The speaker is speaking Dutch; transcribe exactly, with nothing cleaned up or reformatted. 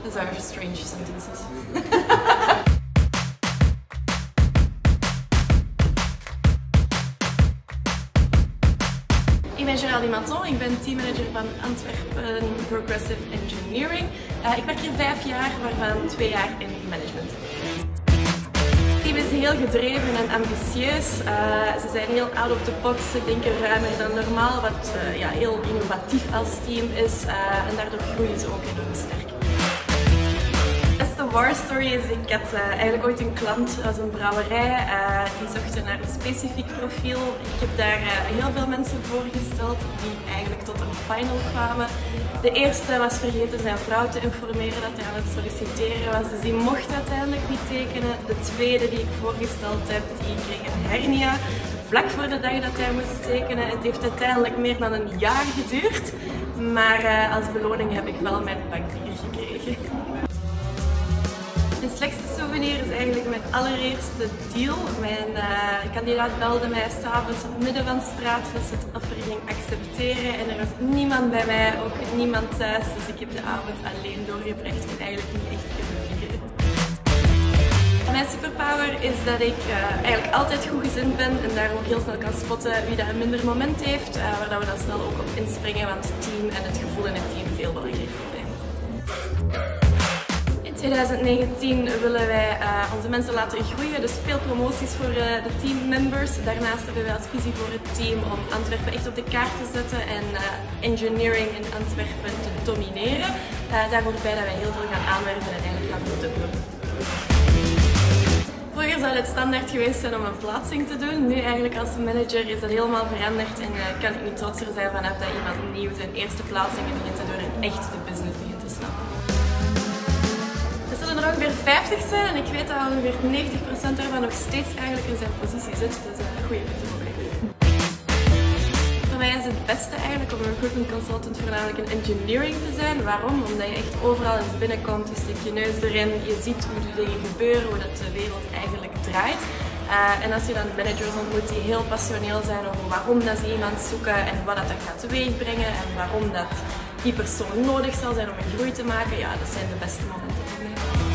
Those are strange sentences. Ik ben Geraldine Maton, ik ben teammanager van Antwerpen Progressive Engineering. Uh, ik werk hier vijf jaar, waarvan twee jaar in management. Het team is heel gedreven en ambitieus. Uh, ze zijn heel out of the box, ze denken ruimer dan normaal, wat uh, ja, heel innovatief als team is uh, en daardoor groeien ze ook enorm sterk. De war story is, ik had uh, eigenlijk ooit een klant, dat was een brouwerij, uh, die zochten naar een specifiek profiel. Ik heb daar uh, heel veel mensen voorgesteld die eigenlijk tot een final kwamen. De eerste was vergeten zijn vrouw te informeren dat hij aan het solliciteren was, dus die mocht uiteindelijk niet tekenen. De tweede die ik voorgesteld heb, die kreeg een hernia vlak voor de dag dat hij moest tekenen. Het heeft uiteindelijk meer dan een jaar geduurd, maar uh, als beloning heb ik wel mijn bankbier gekregen. Mijn slechtste souvenir is eigenlijk mijn allereerste deal. Mijn uh, kandidaat belde mij s'avonds op het midden van de straat dat ze het offer ging accepteren en er was niemand bij mij, ook niemand thuis, dus ik heb de avond alleen doorgebracht en eigenlijk niet echt kunnen vieren. Mijn superpower is dat ik uh, eigenlijk altijd goed gezind ben en daarom ook heel snel kan spotten wie dat een minder moment heeft, uh, waar we dan snel ook op inspringen, want het team en het gevoel in het team veel belangrijker voor mij. In twintig negentien willen wij uh, onze mensen laten groeien, dus veel promoties voor uh, de teammembers. Daarnaast hebben wij als visie voor het team om Antwerpen echt op de kaart te zetten en uh, engineering in Antwerpen te domineren. Uh, daar hoort bij dat wij heel veel gaan aanwerven en eigenlijk gaan verdubbelen. Vroeger zou het standaard geweest zijn om een plaatsing te doen. Nu eigenlijk als manager is dat helemaal veranderd en uh, kan ik niet trotser zijn vanaf dat iemand nieuw zijn eerste plaatsingen begint te doen en echt de business begint te snappen. Er zullen er ongeveer vijftig zijn en ik weet dat ongeveer negentig procent daarvan nog steeds eigenlijk in zijn positie zit, dus een goede punt voor mij. Voor mij is het beste eigenlijk om een recruitment consultant voornamelijk in engineering te zijn. Waarom? Omdat je echt overal eens binnenkomt, je steekt je neus erin, je ziet hoe de dingen gebeuren, hoe dat de wereld eigenlijk draait. Uh, en als je dan managers ontmoet die heel passioneel zijn over waarom dat ze iemand zoeken en wat dat gaat teweegbrengen en waarom dat die persoon nodig zal zijn om een groei te maken, ja, dat zijn de beste momenten voor mij.